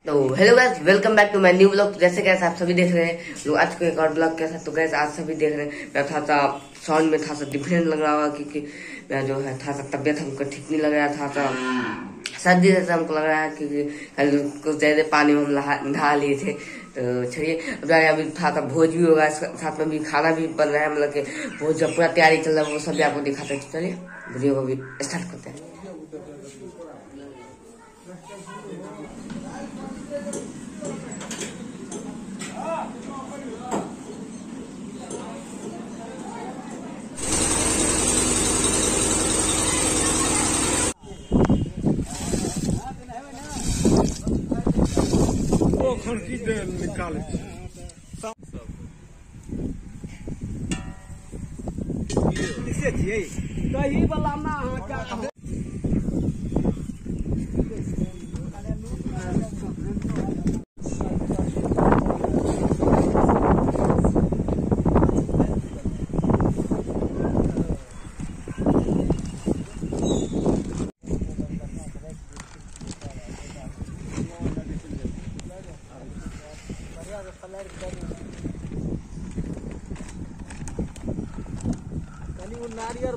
तो hello guys, welcome back to my new blog. जैसे कैसे आप सभी देख रहे हैं लोग आज को एक और ब्लॉग के साथ। तो गैस आज सभी देख रहे हैं मैं थोड़ा सा साउंड में थोड़ा सा डिफरेंट लग रहा होगा क्योंकि मैं जो है थोड़ा सा तबियत हमको ठीक नहीं लग रहा था। तो सर्दी जैसा हमको लग रहा है क्योंकि कुछ ज्यादा पानी में हम नहा लिए थे। तो चलिए अभी थोड़ा सा भोज भी होगा, साथ में भी खाना भी बन रहा है, मतलब कि भोज जब पूरा तैयारी चल रहा है वो सब भी आपको दिखाते हैं। चलिए वीडियो को भी स्टार्ट करते हैं। निकाले दही वाला ना नारियल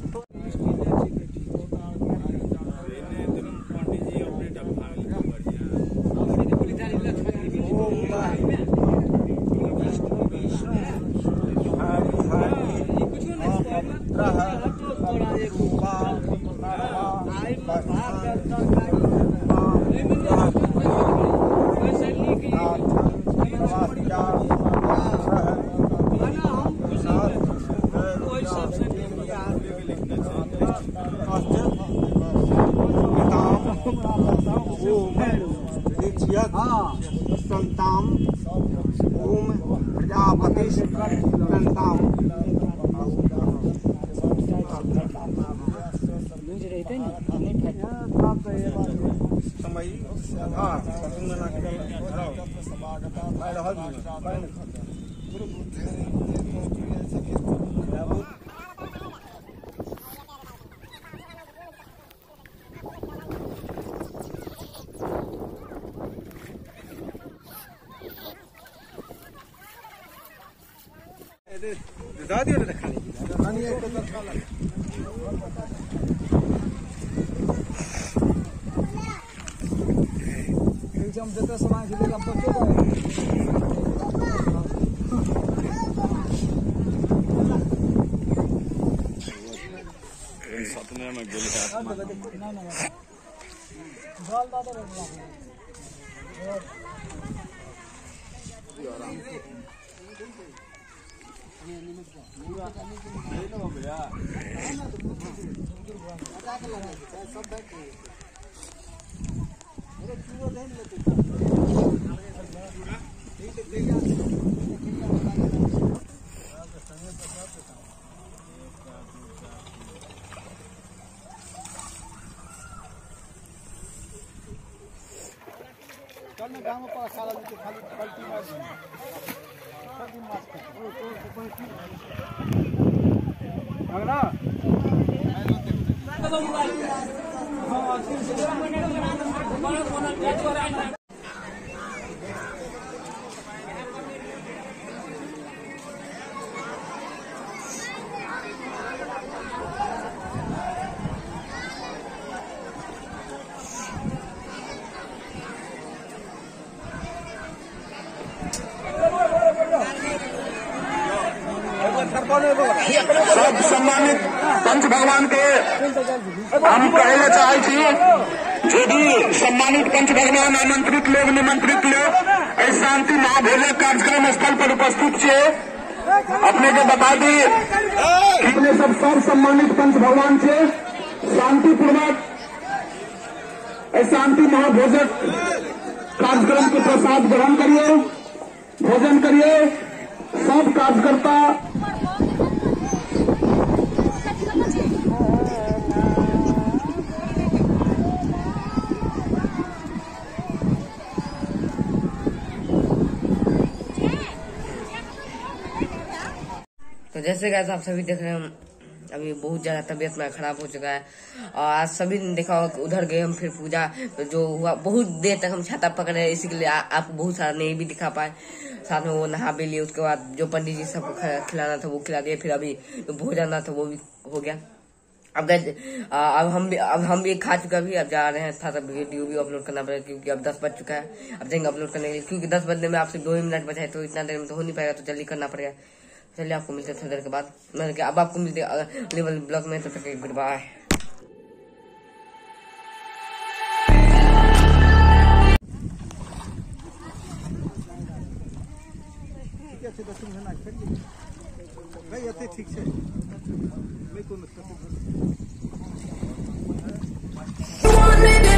संताम ओम प्रजापति संताम जैसे सामान गाँव पर सारा खाली पलटी सब सम्मानित पंच भगवान के हम कहना चाहे छी जो भी सम्मानित पंच भगवान आमंत्रित लोग निमंत्रित लोग इस शांति महाभोजक कार्यक्रम स्थल पर उपस्थित छे अपने के बता दी अपने सब सम्मानित पंच भगवान छे शांतिपूर्वक इस शांति महाभोजक कार्यक्रम के प्रसाद ग्रहण करिए, भोजन करिए। सब कार्यकर्ता तो जैसे गाइस आप सभी देख रहे हैं अभी बहुत ज्यादा तबीयत में खराब हो चुका है। और आज सभी ने देखा होगा उधर गए हम, फिर पूजा जो हुआ बहुत देर तक हम छाता पकड़े, इसी के लिए आपको बहुत सारा नहीं भी दिखा पाए। साथ में वो नहा भी लिए, उसके बाद जो पंडित जी सबको खिलाना था वो खिला दिए, फिर अभी जो भोजन था वो भी हो गया। अब हम भी खा चुका भी, अब जा रहे हैं, था वीडियो भी अपलोड करना पड़ेगा क्योंकि अब 10 बज चुका है। अब जाएंगे अपलोड करने के लिए, क्योंकि 10 बजने में आपसे 2 ही मिनट बचा है, तो इतना देर में तो हो नहीं पाएगा, तो जल्दी करना पड़ेगा। चलिए आपको मिलते हैं थोड़ी देर के बाद, मतलब कि अब आपको मिलते हैं अगले वाले ब्लॉग में, तो तक गुड बाय। ठीक है।